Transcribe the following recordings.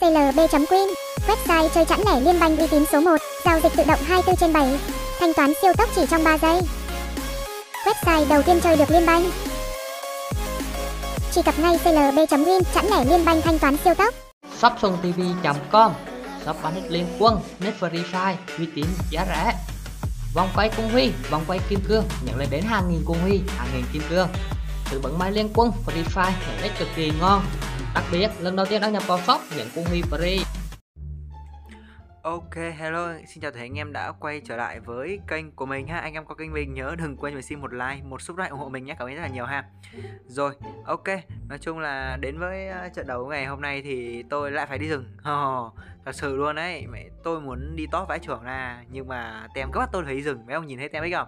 CLB.Win, website chơi chẵn lẻ liên banh uy tín số 1, giao dịch tự động 24/7, thanh toán siêu tốc chỉ trong 3 giây. Website đầu tiên chơi được liên banh. Truy cập ngay CLB.Win, chẵn lẻ liên banh thanh toán siêu tốc. shopxuantv.com, shop bán net liên quân, net free file, uy tín, giá rẻ. Vòng quay cung huy, vòng quay kim cương, nhận lên đến hàng nghìn cung huy, hàng nghìn kim cương. Tự bấm máy liên quân, free file, nhận net cực kỳ ngon. Đặc biệt, lần đầu tiên đăng nhập vào shop nhận cung huy free. Ok, hello, xin chào tất cả anh em đã quay trở lại với kênh của mình ha. Anh em có kênh mình nhớ đừng quên mình xin một like, một subscribe ủng hộ mình nhé, cảm ơn rất là nhiều ha. Rồi, ok, nói chung là đến với trận đấu ngày hôm nay thì tôi lại phải đi rừng. Thật sự luôn đấy, tôi muốn đi top vãi trưởng là nhưng mà tem các bắt tôi phải đi rừng, mấy ông nhìn thấy tem ấy không?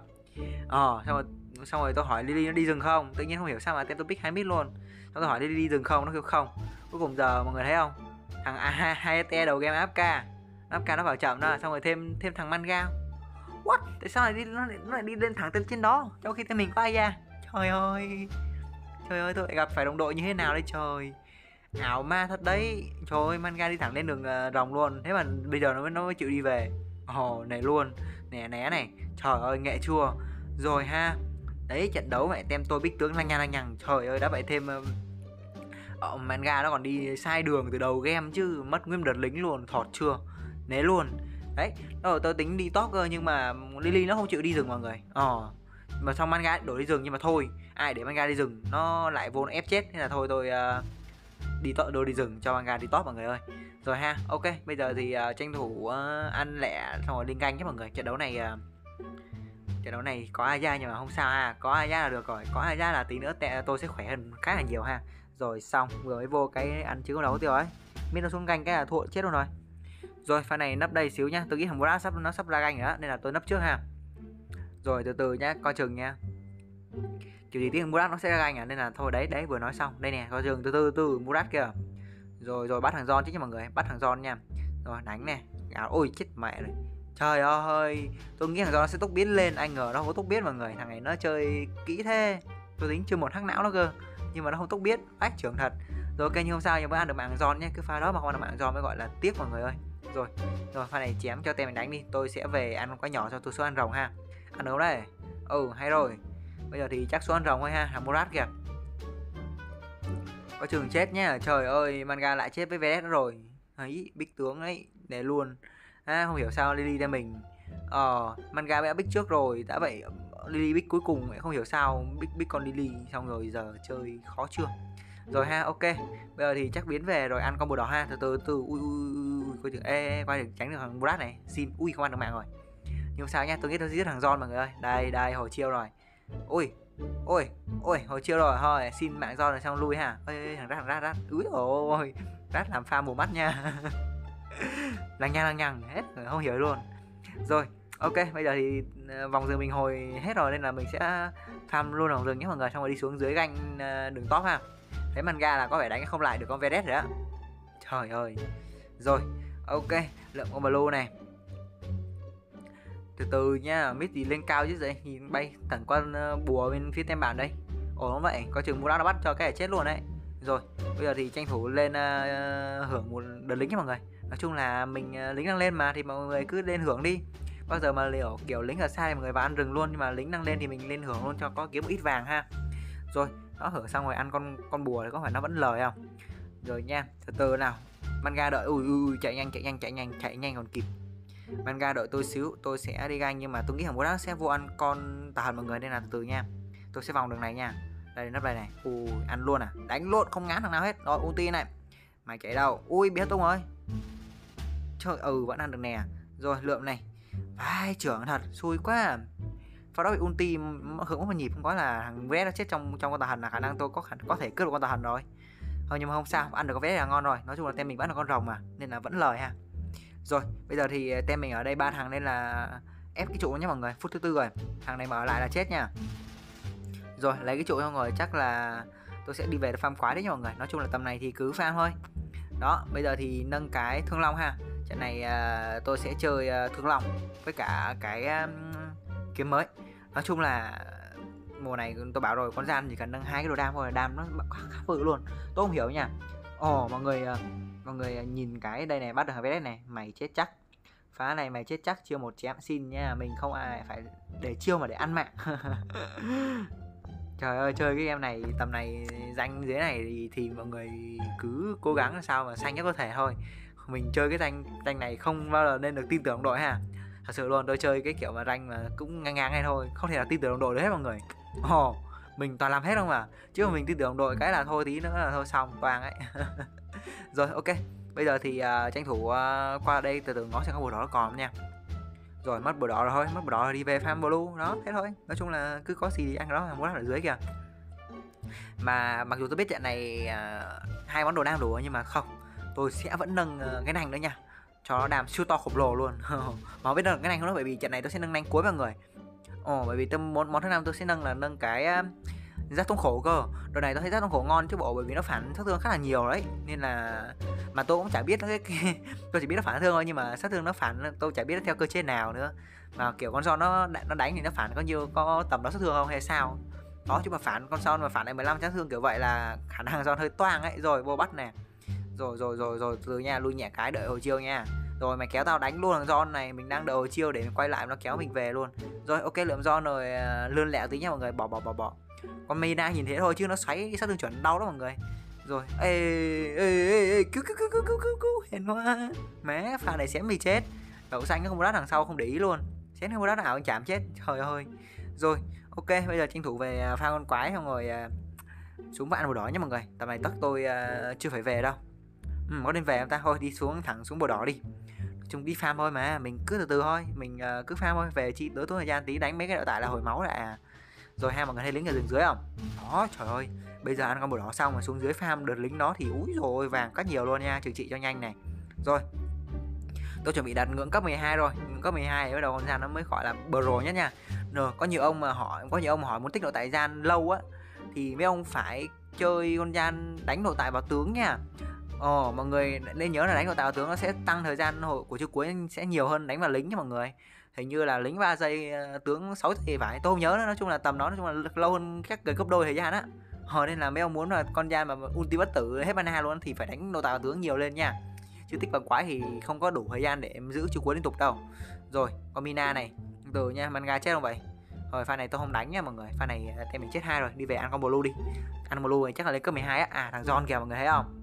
Xong rồi tôi hỏi Lily nó đi rừng không? Tự nhiên không hiểu sao mà tem tôi pick 2 mid luôn. Xong tôi hỏi Lily đi rừng không? Nó kêu không. Cuối cùng giờ mọi người thấy không? Thằng A2T đầu game AFK nó vào chậm đó, xong rồi thêm thằng Manga. What? Tại sao lại nó lại đi lên thẳng tên trên đó trong khi tên mình có Aya? Trời ơi, tôi lại gặp phải đồng đội như thế nào đây trời. Ảo ma thật đấy. Trời ơi, Manga đi thẳng lên đường rồng luôn. Thế mà bây giờ nó mới chịu đi về. Này luôn. Né này. Trời ơi, nghệ chua. Rồi ha. Đấy, trận đấu mẹ tem tôi bích tướng lăng nhằng. Trời ơi, đã vậy thêm Manga nó còn đi sai đường từ đầu game chứ, mất nguyên đợt lính luôn, thọt chưa. Né luôn. Đấy, rồi tôi tính đi top cơ nhưng mà Lily nó không chịu đi rừng mọi người. Mà xong Manga đổi đi rừng nhưng mà thôi, ai để Manga đi rừng nó lại vô nó ép chết, thế là thôi tôi đi rừng cho Manga đi top mọi người ơi. Rồi ha, ok, bây giờ thì tranh thủ ăn lẹ xong rồi đi canh nhé mọi người. Trận đấu này có Aya nhưng mà không sao ha, có Aya là được rồi, có Aya là tí nữa tôi sẽ khỏe hơn khá là nhiều ha. Rồi xong vừa mới vô cái ăn trứng đấu tiêu ấy, biết nó xuống canh cái là thua chết luôn rồi. Rồi pha này nấp đây xíu nhá, tôi nghĩ thằng Murat nó sắp ra canh rồi đó nên là tôi nấp trước ha. Rồi từ từ nhá, coi chừng nha. Kiểu gì tiếng Murat nó sẽ ra canh nên là thôi đấy vừa nói xong. Đây nè, coi chừng từ từ Murat kìa. Rồi bắt thằng John chứ nha mọi người, bắt thằng John nha. Rồi đánh nè. Ôi chết mẹ rồi. Trời ơi, tôi nghĩ thằng John nó sẽ tốc biến lên, anh ngờ nó không có tốc biến mọi người, thằng này nó chơi kỹ thế. Tôi tính chưa một hack não nó cơ, nhưng mà nó không tốc biến, ách trưởng thật. Rồi ok, nhưng không sao, nhưng vẫn ăn được mạng John nhé, cứ pha đó mà không ăn được mạng John mới gọi là tiếc mọi người ơi. Rồi pha này chém cho tem mình đánh đi, tôi sẽ về ăn quá nhỏ cho tôi xuống ăn rồng ha. Ăn được không đấy? Hay rồi. Bây giờ thì chắc xuống ăn rồng thôi ha, thằng Murat kìa. Có trường chết nhá, trời ơi, Manga lại chết với Vedet rồi. Ấy, bích tướng ấy, để luôn. Không hiểu sao Lily ra mình. Manga đã bích trước rồi, đã vậy Lily bích cuối cùng không hiểu sao bích con Lily, xong rồi giờ chơi khó chưa. Rồi ha, ok. Bây giờ thì chắc biến về rồi ăn combo đỏ ha, từ từ. Ui coi chừng quay được tránh được thằng Murat này. Xin không ăn được mạng rồi. Nhưng không sao nhá, tôi nghĩ tôi giết thằng John mọi người ơi. Đây hồi chiêu rồi. Ôi, hồi chiêu rồi thôi, xin mạng John rồi xong lui ha. Ê, thằng Rát. Úi ôi, Rát làm pha mù mắt nha. lằng nhằng hết rồi, không hiểu luôn. Rồi, ok, bây giờ thì vòng rừng mình hồi hết rồi nên là mình sẽ farm luôn vòng rừng nhé mọi người, xong rồi đi xuống dưới ganh đường top ha. Thấy Manga là có vẻ đánh không lại được con Vedet rồi á. Trời ơi. Rồi, ok, lượng con blue này. Từ từ nha, mid thì lên cao chứ vậy, nhìn bay thẳng qua bùa bên phía tem bản đây. Đúng vậy, có chừng Murat nó bắt cho cái này chết luôn đấy. Rồi, bây giờ thì tranh thủ lên hưởng một đợt lính nha mọi người. Nói chung là mình lính đang lên mà thì mọi người cứ lên hưởng đi. Bao giờ mà kiểu lính ở xa thì mọi người vào ăn rừng luôn, nhưng mà lính đang lên thì mình lên hưởng luôn cho có kiếm một ít vàng ha. Rồi, nó hưởng xong rồi ăn con bùa thì có phải nó vẫn lời không? Rồi nha, từ từ nào. Manga đợi, chạy nhanh còn kịp. Manga đợi tôi xíu, tôi sẽ đi ganh nhưng mà tôi nghĩ thằng Murat sẽ vô ăn con tà hần mọi người nên là từ từ nha. Tôi sẽ vòng đường này nha. Đây nắp đây này. Ăn luôn à? Đánh luôn, không ngán thằng nào hết. Rồi ulti này. Mày chạy đâu? Bị hết tung rồi. Trời vẫn ăn được nè. Rồi lượng này. Vai trưởng thật, xui quá. Sau đó bị ulti hưởng một nhịp không có là thằng Vedet nó chết trong con tà hần, là khả năng tôi có thể cướp được con tà hần rồi. Thôi nhưng mà không sao, ăn được con Vedet là ngon rồi. Nói chung là tem mình vẫn là con rồng mà nên là vẫn lời ha. Rồi, bây giờ thì tem mình ở đây 3 thằng nên là ép cái trụ nhé mọi người, phút thứ 4 rồi. Thằng này mở lại là chết nha. Rồi, lấy cái trụ xong rồi chắc là tôi sẽ đi về farm quái đấy nha mọi người. Nói chung là tầm này thì cứ farm thôi. Đó, bây giờ thì nâng cái thương long ha. Trận này tôi sẽ chơi thương long với cả cái kiếm mới. Nói chung là mùa này tôi bảo rồi, con gian chỉ cần nâng 2 cái đồ đam thôi là đam nó khá vự luôn. Tôi không hiểu nha. Mọi người mọi người nhìn cái đây này, bắt được Harvest này, mày chết chắc. Phá này mày chết chắc, chiêu một chém xin nha. Mình không ai phải để chiêu mà để ăn mạng. Trời ơi, chơi cái game này tầm này danh dưới này thì mọi người cứ cố gắng làm sao mà xanh nhất có thể thôi. Mình chơi cái danh này không bao giờ nên được tin tưởng đồng đội ha. Thật sự luôn, tôi chơi cái kiểu mà rank mà cũng ngang ngang này thôi, không thể là tin tưởng đồng đội được hết mọi người. Mình toàn làm hết không mà. Chứ mà mình tin tưởng đồng đội cái là thôi, tí nữa là thôi xong toàn ấy. Rồi ok, bây giờ thì tranh thủ qua đây từ từ ngó xem có bộ đỏ nó còn nha. Rồi mất bộ đỏ rồi thôi, mất bộ đỏ rồi đi về farm blue đó, thế thôi. Nói chung là cứ có gì thì ăn cái đó, muốn ở dưới kìa. Mà mặc dù tôi biết trận này 2 món đồ đam đủ nhưng mà không, tôi sẽ vẫn nâng cái nành nữa nha, cho nó đam siêu to khổng lồ luôn. Mà biết nâng cái nành không đó, bởi vì trận này tôi sẽ nâng nành cuối mọi người. Bởi vì món thứ 5 tôi sẽ nâng cái giác thống khổ cơ. Đồ này tôi thấy giác thống khổ ngon chứ bộ, bởi vì nó phản sát thương khá là nhiều đấy, nên là mà tôi cũng chả biết cái tôi chỉ biết nó phản sát thương thôi, nhưng mà sát thương nó phản tôi chả biết nó theo cơ chế nào nữa. Mà kiểu con son nó đánh thì nó phản có tầm đó sát thương không hay sao đó, chứ mà phản con son mà phản lại 15 sát thương kiểu vậy là khả năng son hơi toang ấy. Rồi vô bắt nè, rồi từ nha, lui nhẹ cái đợi hồi chiêu nha. Rồi mày kéo tao đánh luôn thằng John này, mình đang đợi hồi chiêu để mình quay lại nó kéo mình về luôn. Rồi ok, lượm John rồi lươn lẹo tí nha mọi người, bỏ. Con Mina nhìn thế thôi chứ nó xoáy sát thương chuẩn đau đó mọi người. Rồi ê cứu hèn hoa má, pha này xém mình chết. Đậu xanh nó không có đá đằng sau không để ý luôn, xém không có đá nào chạm chết, trời ơi. Rồi ok, bây giờ tranh thủ về pha con quái xong rồi xuống và ăn bồ đỏ nha mọi người. Tầm này tất tôi chưa phải về đâu. Có nên về không ta? Thôi đi thẳng xuống bồ đỏ đi. Chúng đi farm thôi mà, mình cứ từ từ thôi, mình cứ farm thôi, về chi đỡ tốn thời gian tí đánh mấy cái đậu tại là hồi máu lại. Rồi mọi người thấy lính ở rừng dưới không? Đó, trời ơi, bây giờ ăn con bồ đỏ xong mà xuống dưới farm đợt lính đó thì úi rồi vàng cắt nhiều luôn nha, trừ trị cho nhanh này. Rồi tôi chuẩn bị đặt ngưỡng cấp 12 rồi, ngưỡng cấp 12 thì bắt đầu con gian nó mới gọi là pro nhất nha. Rồi có nhiều ông mà hỏi muốn tích độ tại gian lâu á thì mấy ông phải chơi con gian đánh độ tại vào tướng nha. Mọi người nên nhớ là đánh độ tại vào tướng nó sẽ tăng thời gian của chiêu cuối sẽ nhiều hơn đánh vào lính nha mọi người. Hình như là lính 3 giây, tướng 6 giây phải, tôi không nhớ nữa. Nói chung là tầm đó, nói chung là lâu hơn các người gấp đôi thời gian á. Nên là mấy ông muốn là con gian mà ulti bất tử hết mana luôn thì phải đánh độ tại vào tướng nhiều lên nha, chứ tích bằng quái thì không có đủ thời gian để em giữ chiêu cuối liên tục đâu. Rồi con Mina này từ nha, manga chết không vậy? Rồi pha này tôi không đánh nha mọi người, pha này tem mình chết 2 rồi, đi về ăn con blue đi. Ăn blue này chắc là lên cấp 12 á. Thằng John kìa mọi người thấy không?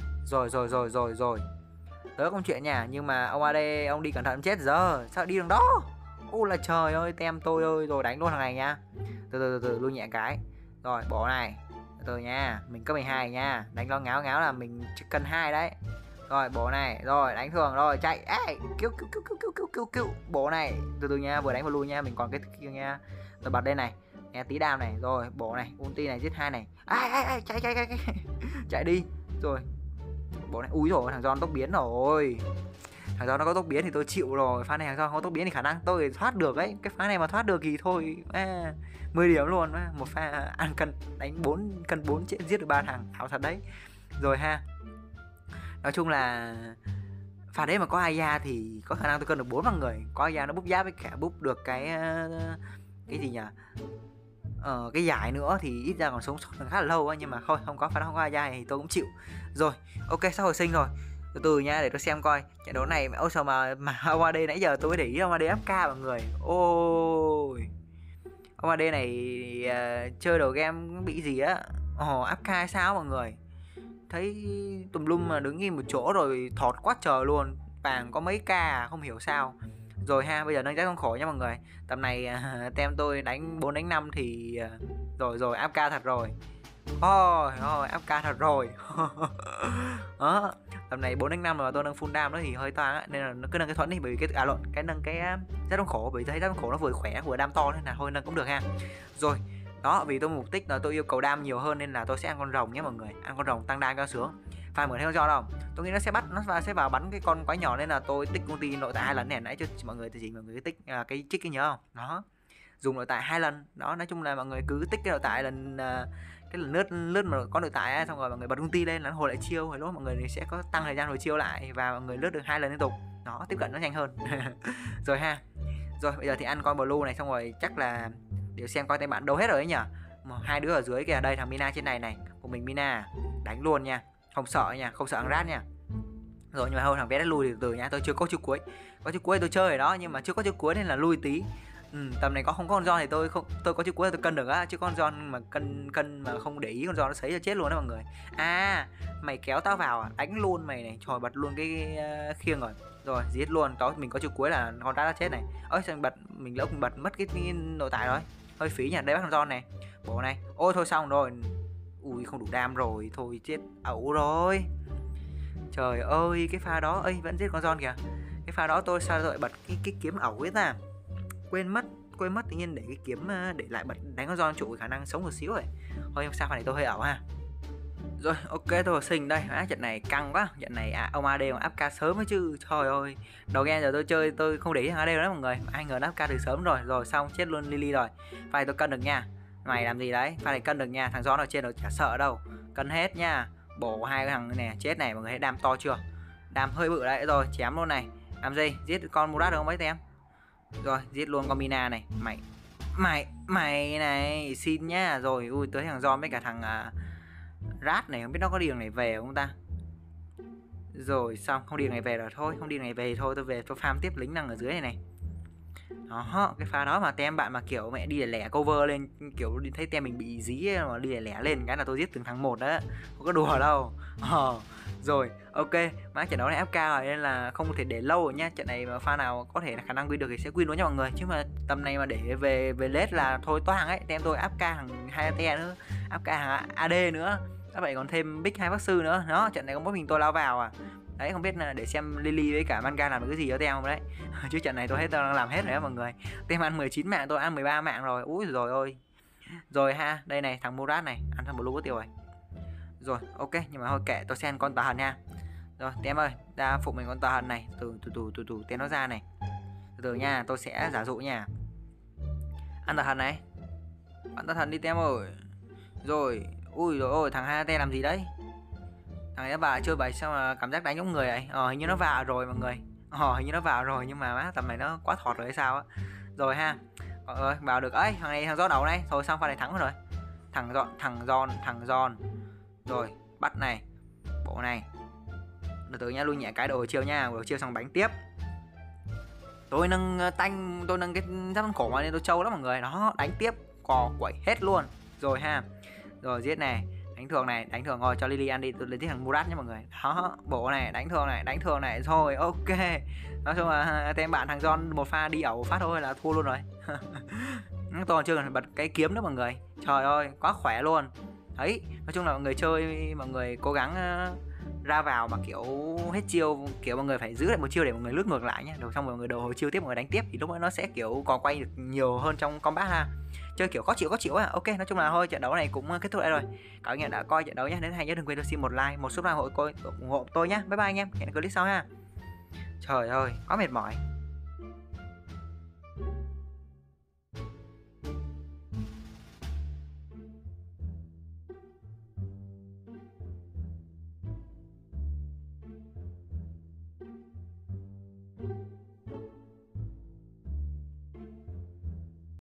Rồi tới công chuyện nha, nhưng mà ông AD ông đi cẩn thận chết giờ, sao đi đường đó? Là trời ơi, tem tôi ơi. Rồi đánh luôn thằng này nha, từ lui nhẹ cái. Rồi bỏ này từ nha, mình cấp 12 nha, đánh lo ngáo là mình chỉ cần 2 đấy. Rồi bộ này, rồi đánh thường, rồi chạy, cứu bộ này, từ nha, vừa đánh vừa lui nha, mình còn cái kia nha. Rồi bật đây này, nghe tí đam này, rồi bộ này, ulti này giết 2 này, chạy đi. Rồi bộ này, úi rồi thằng John tốc biến rồi, thằng John nó có tốc biến thì tôi chịu rồi. Pha này thằng John không có tốc biến thì khả năng tôi thoát được ấy, cái pha này mà thoát được thì thôi 10 điểm luôn. Một pha ăn cân đánh 4 cân 4 giết được 3 thằng, ảo thật đấy. Rồi ha, nói chung là pha đấy mà có Aya thì có khả năng tôi cân được 4 bằng người. Có Aya nó búp giáp với cả búp được cái gì nhỉ, cái giải nữa thì ít ra còn sống sót khá là lâu á. Nhưng mà không có pha đó, không có Aya thì tôi cũng chịu. Rồi ok, sắp hồi sinh rồi, từ từ nha, để tôi xem coi trận đấu này. Ôi sao mà ông AD nãy giờ tôi để ý ông AD AFK mọi người. Ôi ông AD này chơi đầu game bị gì á, AFK hay sao mọi người, thấy tùm lum mà đứng im một chỗ rồi thọt quá trời luôn, vàng có mấy ca không hiểu sao. Rồi ha, bây giờ nâng giá con khổ nha mọi người. Tầm này tem tôi đánh 4 đánh 5 thì rồi AFK thật rồi. Ôi AFK thật rồi. Đó, tầm này 4 đánh 5 mà tôi nâng full dam đó thì hơi toang á, nên là nó cứ nâng cái thuẫn đi, bởi vì cái nâng cái giá con khổ, bởi vì thấy giá con khổ nó vừa khỏe vừa đam to nên là thôi nâng cũng được ha. Rồi đó, vì tôi mục đích là tôi yêu cầu đam nhiều hơn nên là tôi sẽ ăn con rồng nhé mọi người, ăn con rồng tăng đam cho sướng. Phải mọi người thấy con John không? Tôi nghĩ nó sẽ vào bắn cái con quái nhỏ, nên là tôi tích công ty nội tại 2 lần này nãy cho mọi người thì mọi người tích cái trích cái nhớ không? Đó, dùng nội tại 2 lần. Đó, nói chung là mọi người cứ tích cái nội tại lần cái lần lướt mà có nội tại ấy, xong rồi mọi người bật công ty lên là hồi lại chiêu, rồi lúc mọi người sẽ có tăng thời gian hồi chiêu lại và mọi người lướt được 2 lần liên tục. Đó, tiếp cận nó nhanh hơn. Rồi ha. Rồi bây giờ thì ăn con blue này xong rồi chắc là để xem coi tay bạn đâu hết rồi ấy nhỉ. Hai đứa ở dưới kìa, đây thằng Mina trên này này, của mình Mina đánh luôn nha, không sợ nha, không sợ ăn rát nha. Rồi nhưng mà thôi thằng bé đã lui từ từ nhá, tôi chưa có chiêu cuối. Có chiêu cuối tôi chơi ở đó nhưng mà chưa có chiêu cuối nên là lui tí. Tầm này không có con John thì tôi có chiêu cuối tôi cân được á, chứ con John mà cân mà không để ý con John nó sấy cho chết luôn đó mọi người. Mày kéo tao vào à? Đánh luôn mày này, trời bật luôn cái khiêng rồi. Rồi giết luôn, mình có chiêu cuối là con đã chết này. Sao mình bật mất cái nội tại rồi. Hơi phí nhỉ, đây bắt con John này. Bộ này. Ôi thôi xong rồi. Ui không đủ đam rồi, thôi chết ẩu rồi. Trời ơi cái pha đó vẫn giết con John kìa. Cái pha đó tôi sao lại bật cái kiếm ẩu ấy ta. Quên mất tự nhiên để cái kiếm để lại bật đánh con John trụ khả năng sống một xíu rồi. Thôi không sao, pha này tôi hơi ẩu ha. Rồi ok tôi vào sinh đây. Trận này căng quá. Trận này ông AD còn áp ca sớm ấy chứ. Trời ơi. Đầu game giờ tôi chơi tôi không để ý thằng AD đó mọi người. Ai ngờ áp ca từ sớm rồi. Rồi xong chết luôn Lily rồi. Pha này tôi cân được nha. Mày làm gì đấy? Pha này cân được nha. Thằng John ở trên rồi chả sợ đâu. Cân hết nha. Bổ hai cái thằng này chết này mọi người thấy đam to chưa? Đam hơi bự đấy. Rồi chém luôn này. Làm gì? Giết con Murat được không mấy tem? Rồi giết luôn con Mina này. Mày này xin nhá. Rồi ui tới thằng John với cả thằng Rat này không biết nó có đường này về không ta. Rồi xong không đường này về rồi thôi. Không đường này về thì thôi tôi về tôi farm tiếp lính đang ở dưới này này. Đó cái pha đó mà tem bạn mà kiểu mẹ đi lẻ cover lên, kiểu thấy tem mình bị dí mà đi lẻ lên cái là tôi giết từng thằng một đó, không có đùa đâu. Rồi ok, mà trận đấu này áp cao rồi nên là không thể để lâu rồi nhá. Trận này mà pha nào có thể là khả năng win được thì sẽ win luôn nha mọi người, chứ mà tầm này mà để về late là thôi toang ấy. Tem tôi áp ca hàng 2 te nữa, áp ca hàng AD nữa, các bạn còn thêm big 2 bác sư nữa. Đó trận này có mỗi mình tôi lao vào à. Đấy không biết là để xem Lily với cả Manga làm được cái gì ở tem không đấy. Chứ trận này tôi thấy tôi đang làm hết rồi đó mọi người. Tem ăn 19 mạng tôi ăn 13 mạng rồi. Úi rồi ôi. Rồi ha, đây này thằng Murat này ăn thằng Blue có tiêu rồi. Rồi ok, nhưng mà thôi kệ, tôi xem con tà hần nha. Rồi tem ơi, ra phụ mình con tà hần này. Từ tem nó ra này. Từ nha, tôi sẽ giả dụ nha. Ăn tà hần này. Ăn tà hần đi tem ơi. Rồi, ui rồi ôi thằng HT làm gì đấy? Thằng ấy nó vào chơi bài sao mà cảm giác đánh giống người vậy? Hình như nó vào rồi mọi người. Hình như nó vào rồi nhưng mà má tầm này nó quá thọt rồi hay sao á. Rồi ha. Ơi vào được ấy, thằng này thằng Giòn đầu này. Thôi xong pha này thắng rồi. Thằng Giòn. Rồi, bắt này. Bộ này. Từ từ nha, lui nhẹ cái đồ chiêu nha, đồ chiêu xong bánh tiếp. Tôi nâng cái giáp cổ mà nên tôi trâu lắm mọi người. Đó, đánh tiếp, cò quẩy hết luôn. Rồi ha. Rồi giết này. Đánh thường rồi cho Lily ăn đi, tôi lấy giết thằng Murat nhé mọi người. Đó, bộ này, đánh thường này, rồi ok. Nói chung là tem bạn thằng John một pha đi ẩu phát thôi là thua luôn rồi. Tôi chưa cần bật cái kiếm nữa mọi người. Trời ơi, quá khỏe luôn. Đấy, nói chung là mọi người chơi, mọi người cố gắng ra vào mà kiểu hết chiêu, kiểu mọi người phải giữ lại một chiêu để mọi người lướt ngược lại nhé. Rồi xong rồi mọi người đầu hồi chiêu tiếp, mọi người đánh tiếp thì lúc đó nó sẽ kiểu còn quay được nhiều hơn trong combat ha. Chơi kiểu có chịu à. Ok, nói chung là thôi trận đấu này cũng kết thúc lại rồi. Các anh em đã coi trận đấu nhé. Nếu hay nhớ đừng quên cho xin một like, một subscribe ủng hộ tôi nhé. Bye bye anh em, hẹn clip sau ha. Trời ơi, quá mệt mỏi.